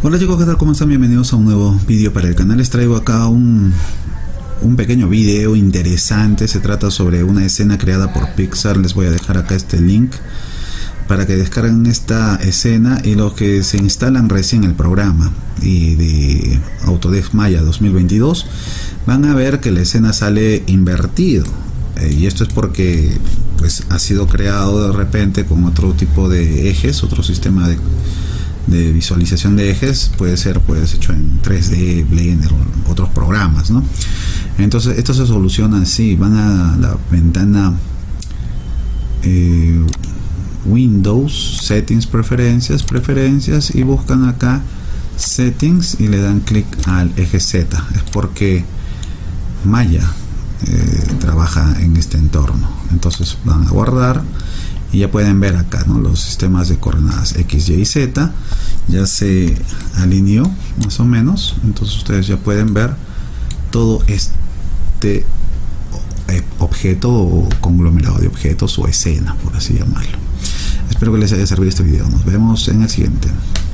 Hola chicos, ¿qué tal? ¿Cómo están? Bienvenidos a un nuevo vídeo para el canal. Les traigo acá un pequeño video interesante. Se trata sobre una escena creada por Pixar. Les voy a dejar acá este link para que descarguen esta escena, y los que se instalan recién el programa y de Autodesk Maya 2022 van a ver que la escena sale invertido, y esto es porque pues ha sido creado de repente con otro tipo de ejes, otro sistema de visualización de ejes. Puede ser pues hecho en 3D, Blender o otros programas, ¿no? Entonces esto se soluciona así: van a la ventana Windows, Settings, preferencias, y buscan acá Settings y le dan clic al eje Z. Es porque Maya trabaja en este entorno. Entonces van a guardar y ya pueden ver acá, ¿no?, los sistemas de coordenadas X, Y y Z ya se alineó más o menos. Entonces ustedes ya pueden ver todo este objeto o conglomerado de objetos o escena, por así llamarlo. Espero que les haya servido este video. Nos vemos en el siguiente.